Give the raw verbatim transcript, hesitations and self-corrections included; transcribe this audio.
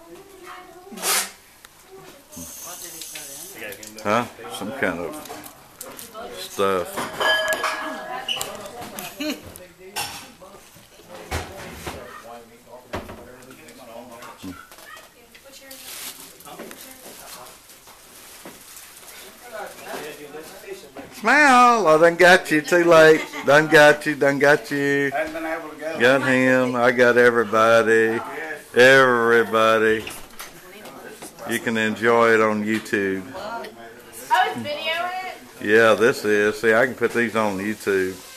Huh? Some kind of stuff. Smile! I done got you. Too late. Done got you. Done got you. Got him. I got everybody. Everybody. You can enjoy it on YouTube. Oh, it's video it? Yeah, this is. See, I can put these on YouTube.